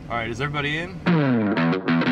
All right, is everybody in?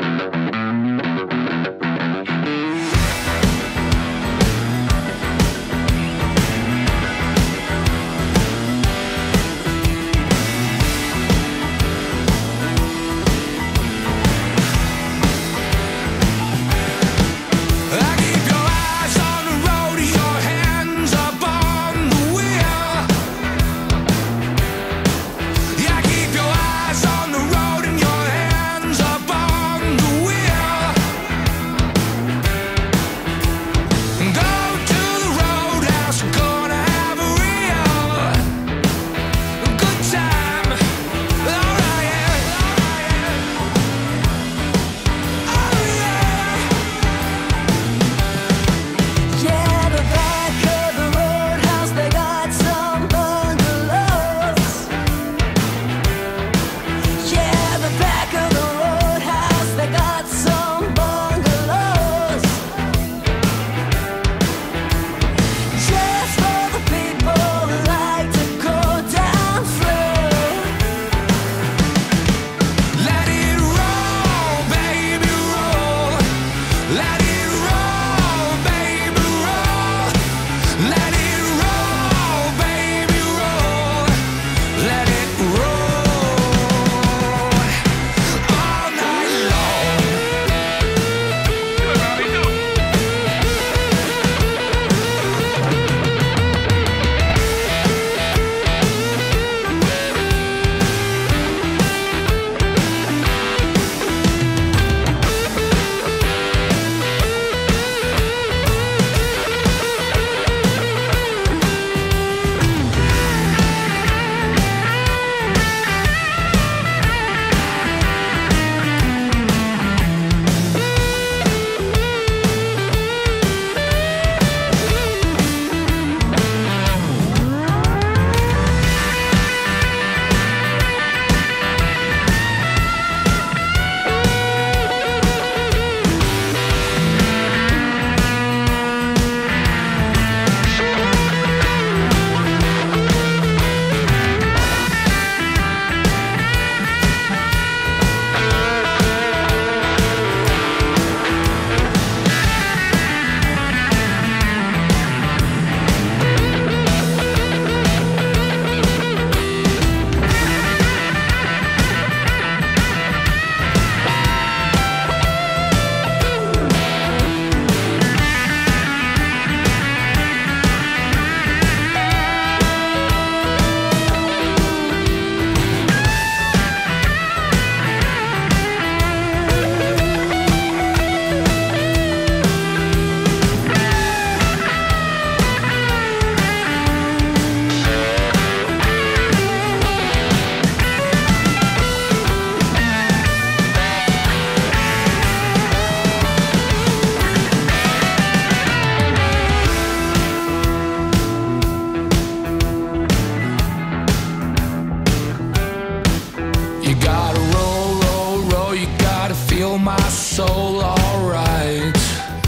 My soul, alright.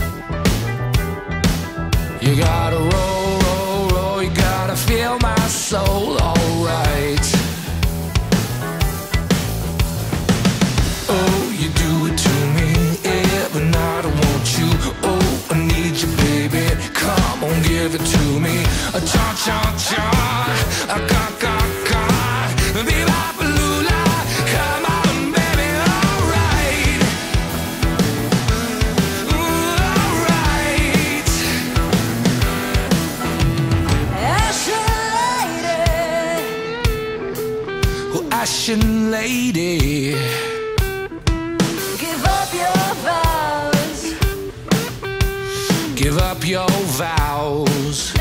You gotta roll, roll, roll. You gotta feel my soul, alright. Oh, you do it to me every night. I want you. Oh, I need you, baby. Come on, give it to me. A cha cha cha, a ka ka ka, be la lula. Come on. Ashen lady, give up your vows. give up your vows.